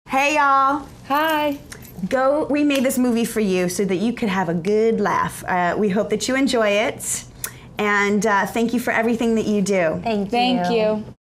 Hey y'all. Hi. We made this movie for you so that you could have a good laugh. We hope that you enjoy it. And thank you for everything that you do. Thank you.